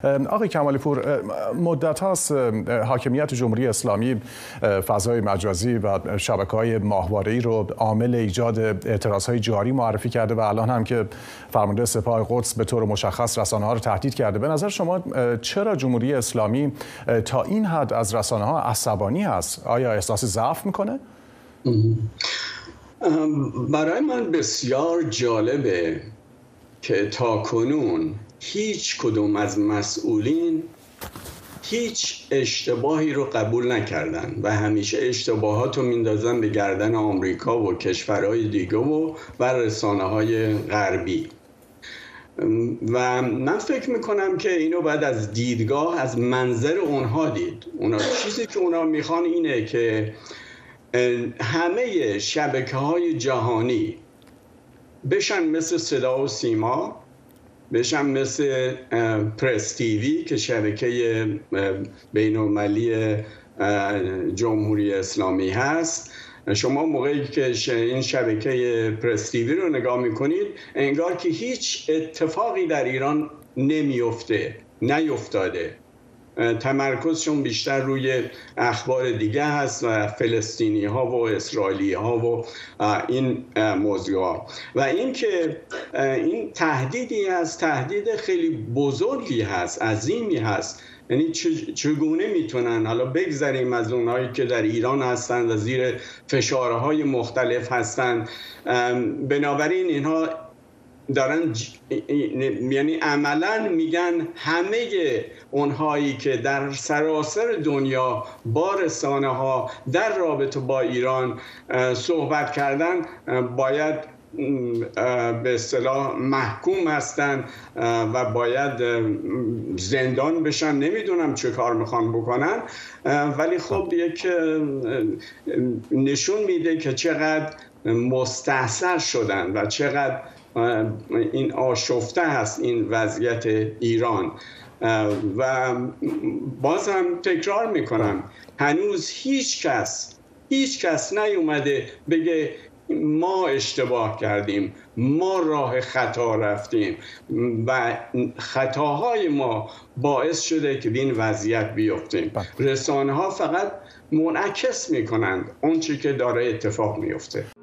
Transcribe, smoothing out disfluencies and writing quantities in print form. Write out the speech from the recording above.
آقای کمالی پور، مدت هاست حاکمیت جمهوری اسلامی فضای مجازی و شبکه‌های ماهواره‌ای رو عامل ایجاد اعتراض‌های جاری معرفی کرده و الان هم که فرمانده سپاه قدس به طور مشخص رسانه‌ها رو تهدید کرده. به نظر شما چرا جمهوری اسلامی تا این حد از رسانه‌ها عصبانی هست؟ آیا احساس ضعف میکنه؟ برای من بسیار جالبه که تاکنون هیچ کدوم از مسئولین هیچ اشتباهی رو قبول نکردن و همیشه اشتباهات رو میندازن به گردن آمریکا و کشورهای دیگه و رسانه‌های غربی. و من فکر میکنم که اینو باید از دیدگاه، از منظر اونها دید. چیزی که اونا میخوان اینه که همه شبکه‌های جهانی بشن مثل صدا و سیما، بشن مثل پرس تیوی که شبکه بین‌المللی جمهوری اسلامی هست. شما موقعی که این شبکه پرس تیوی رو نگاه میکنید انگار که هیچ اتفاقی در ایران نیفتاده. تمرکزشون بیشتر روی اخبار دیگه هست و فلسطینی ها و اسرائیلی ها و این موضوع ها. و این که این تهدیدی هست، تهدید خیلی بزرگی هست، عظیمی هست. یعنی چگونه میتونن، حالا بگذاریم از اونهایی که در ایران هستن و زیر فشارهای مختلف هستن، بنابراین اینها دارن یعنی عملاً میگن همه اونهایی که در سراسر دنیا با رسانه ها در رابطه با ایران صحبت کردن باید به اصطلاح محکوم هستن و باید زندان بشن. نمیدونم چه کار میخوان بکنن، ولی خب یک نشون میده که چقدر مستحصر شدن و چقدر این آشفته هست این وضعیت ایران. و بازم تکرار میکنم، هنوز هیچ کس نیومده بگه ما اشتباه کردیم، ما راه خطا رفتیم و خطاهای ما باعث شده که این وضعیت بیفتیم. رسانه ها فقط منعکس میکنند اون چی که داره اتفاق میفته.